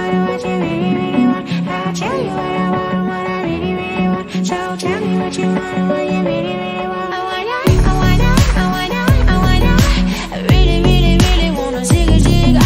want, what you really, really want. I'll tell you what I want, what I really, really want. So tell me what you want, what you really, really want. I wanna, I really, really, really wanna zigazig.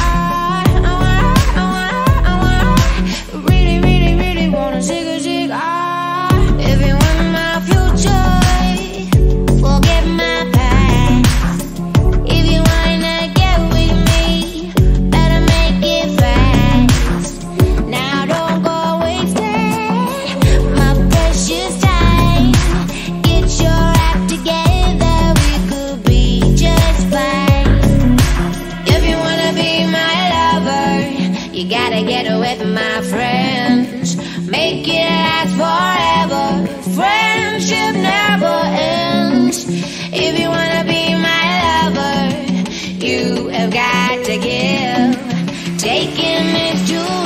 Really, really, really wanna zigazig. If you want my future, forget my past. If you wanna get with me, better make it fast. Now don't go wasting my precious time. Get your act together, we could be just fine. If you wanna be my lover, you gotta get with my friends. Make it last forever, friendship never ends. If you wanna be my lover, you have got to give. Taking me to